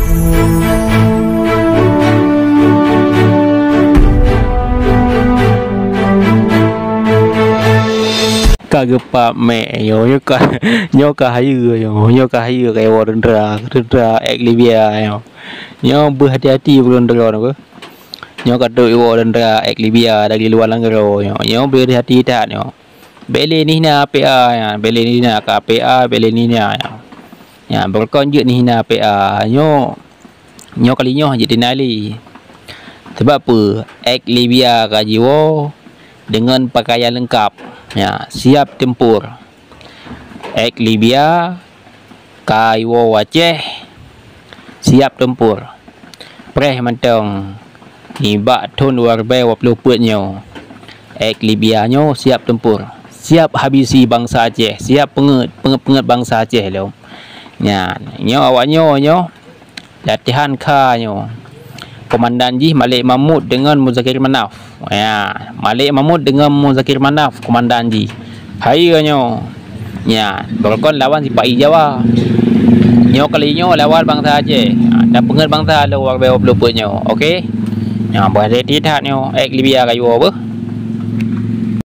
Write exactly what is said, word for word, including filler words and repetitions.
Kagepa me yo yo ka nyo ka hayu yo nyo ka hayu kayak warendra rendra ek Libya yo nyo berhati-hati warendra no nyo ka do warendra ek Libya dari luar langgero yo nyo berhati-hati tak yo bele ni na P A ya bele ni na ka P A bele ni na ya ya berkon je ni na P A nyo nyo kali nyo je dinali sebab apa ek Libya ka jiwo dengan pakaian lengkap ya siap tempur ek Libya kaiwo Aceh siap tempur preh mentong ni bak ton luar bay dua puluh putnyo ek Libya nyo siap tempur siap habisi bangsa Aceh siap penget penget penget bangsa Aceh lo nya nyo awaknyo nyo latihan kha nyo Komandan Ji Malik Mahmud dengan Muzakir Manaf. Ya, Malik Mahmud dengan Muzakir Manaf Komandan Ji. Hai nyo. Ya, berkon lawan si Pak I Jawa. Nyo kali nyo lawan bangsa Aceh. Dan pengen bangsa lo war dua puluh nyo. Okey. Ya, berhati-hati tak nyo ek Libya kayu apa?